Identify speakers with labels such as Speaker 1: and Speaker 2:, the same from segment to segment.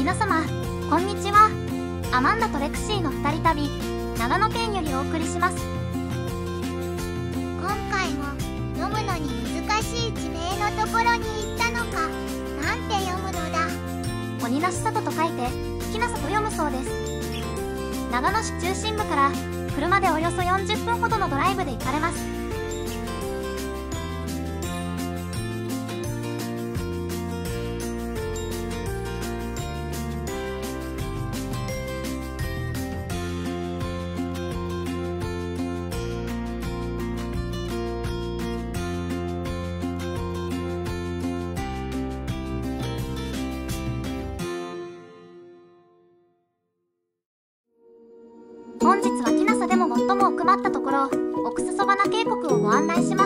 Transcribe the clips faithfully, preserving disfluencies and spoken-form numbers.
Speaker 1: 皆様こんにちは。アマンダとレクシーのふたり旅、長野県よりお送りします。
Speaker 2: 今回も読むのに難しい地名のところに行ったのか。なんて読むのだ。
Speaker 1: 鬼無里と書いてきなさと読むそうです。長野市中心部から車でおよそよんじゅっぷんほどのドライブで行かれます。本日はきなさでも最も奥まったところ、奥裾花渓谷をご案内します。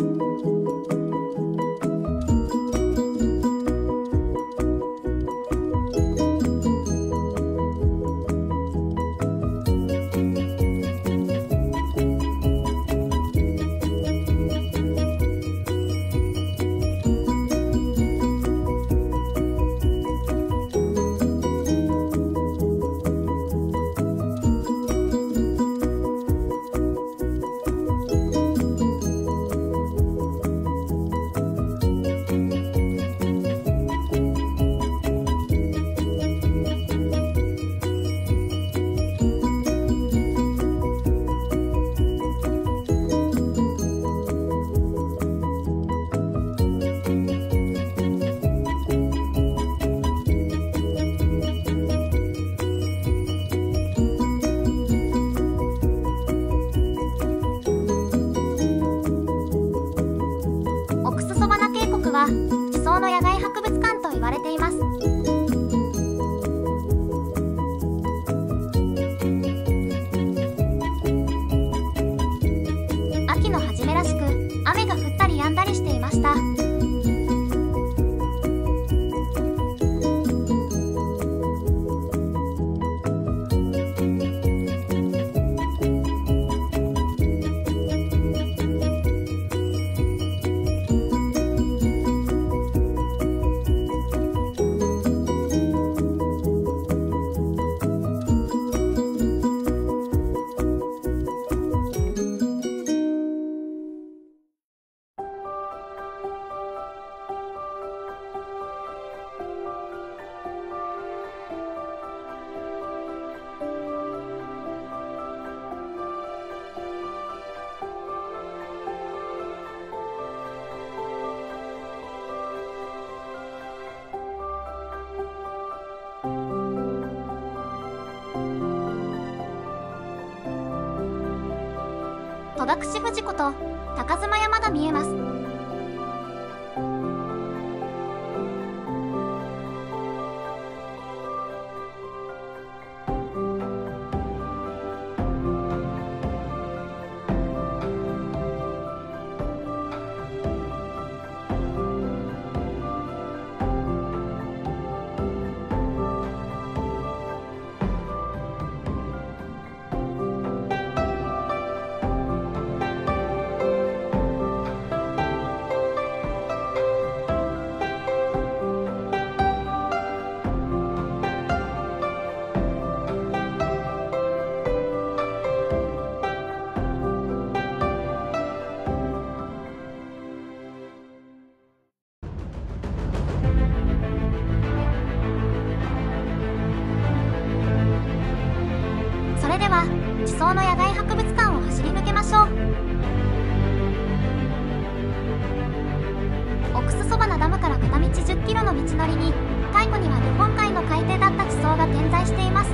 Speaker 1: 地層の野外博物館と言われています。秋の初めらしく雨が降ったり止んだりしていました。戸隠富士こと高妻山が見えます。それでは地層の野外博物館を走り抜けましょう。奥裾花ダムから片道じゅっキロの道のりに、太古には日本海の海底だった地層が点在しています。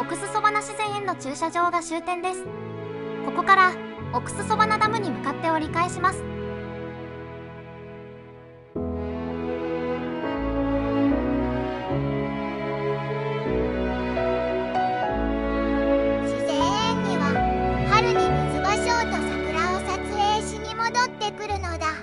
Speaker 1: 奥裾花自然園の駐車場が終点です。ここから奥裾花ダムに向かって折り返します。
Speaker 2: 自然園には春に水芭蕉と桜を撮影しに戻ってくるのだ。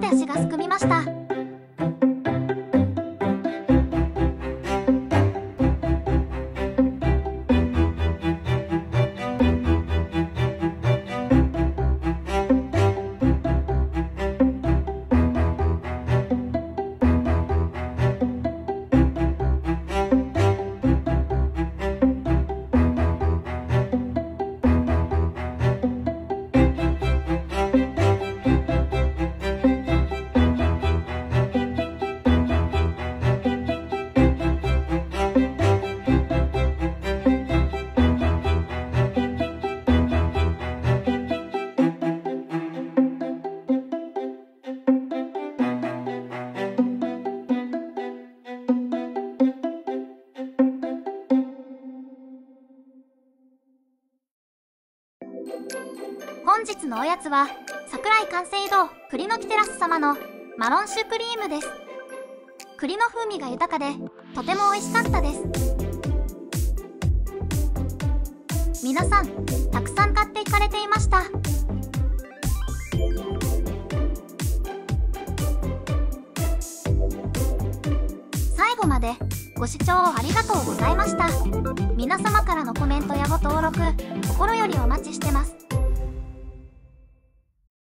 Speaker 1: 足がすくみました。本日のおやつは桜井寛成堂栗の木テラス様のマロンシュクリームです。栗の風味が豊かでとても美味しかったです。皆さんたくさん買っていかれていました。最後までご視聴ありがとうございました。皆様からのコメントやご登録心よりお待ちしてます。